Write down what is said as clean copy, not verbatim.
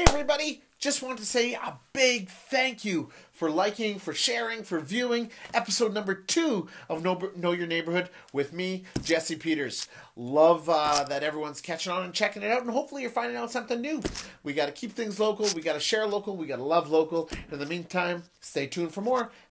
everybody. Just want to say a big thank you for liking, for sharing, for viewing episode number 2 of Know Your Neighborhood with me, Jesse Peters. Love that everyone's catching on and checking it out, and hopefully you're finding out something new. We got to keep things local, we got to share local, we got to love local. In the meantime, stay tuned for more.